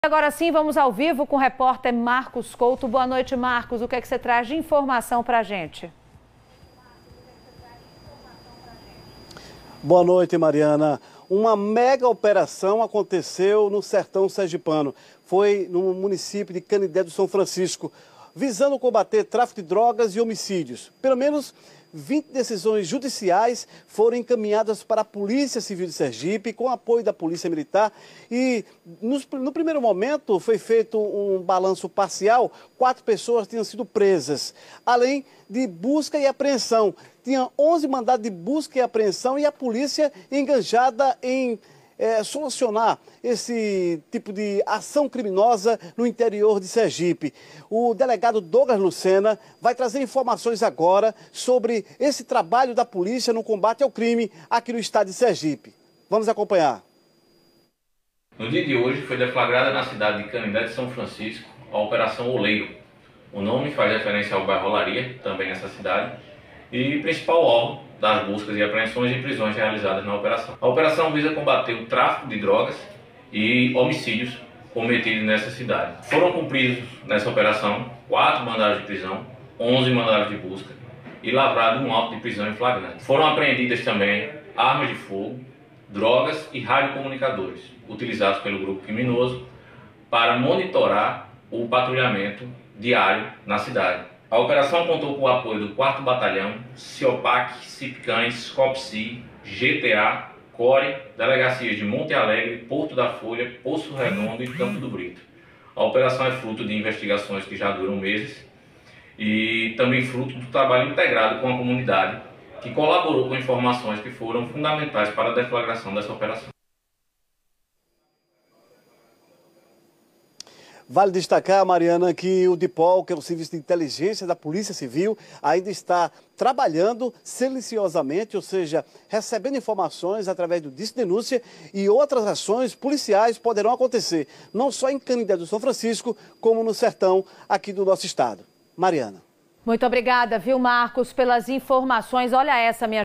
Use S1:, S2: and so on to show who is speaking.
S1: Agora sim, vamos ao vivo com o repórter Marcos Couto. Boa noite, Marcos. O que é que você traz de informação para a gente?
S2: Boa noite, Mariana. Uma mega operação aconteceu no sertão sergipano. Foi no município de Canindé do São Francisco, visando combater tráfico de drogas e homicídios. Pelo menos 20 decisões judiciais foram encaminhadas para a Polícia Civil de Sergipe, com apoio da Polícia Militar. E no primeiro momento foi feito um balanço parcial, 4 pessoas tinham sido presas, além de busca e apreensão. Tinha 11 mandados de busca e apreensão e a polícia engajada em solucionar esse tipo de ação criminosa no interior de Sergipe. O delegado Douglas Lucena vai trazer informações agora sobre esse trabalho da polícia no combate ao crime aqui no estado de Sergipe. Vamos acompanhar.
S3: No dia de hoje foi deflagrada na cidade de Canindé de São Francisco a Operação Oleiro. O nome faz referência ao bairro Olaria, também nessa cidade, e principal alvo das buscas e apreensões e prisões realizadas na operação. A operação visa combater o tráfico de drogas e homicídios cometidos nessa cidade. Foram cumpridos nessa operação 4 mandados de prisão, 11 mandados de busca e lavrado um auto de prisão em flagrante. Foram apreendidas também armas de fogo, drogas e radiocomunicadores utilizados pelo grupo criminoso para monitorar o patrulhamento diário na cidade. A operação contou com o apoio do 4º Batalhão, CIOPAC, CIPCães, COPSI, GTA, CORE, delegacias de Monte Alegre, Porto da Folha, Poço Redondo e Campo do Brito. A operação é fruto de investigações que já duram meses e também fruto do trabalho integrado com a comunidade, que colaborou com informações que foram fundamentais para a deflagração dessa operação.
S2: Vale destacar, Mariana, que o DIPOL, que é o Serviço de Inteligência da Polícia Civil, ainda está trabalhando silenciosamente, ou seja, recebendo informações através do Disque Denúncia, e outras ações policiais poderão acontecer, não só em Canindé do São Francisco, como no sertão aqui do nosso estado. Mariana.
S1: Muito obrigada, viu, Marcos, pelas informações. Olha essa, minha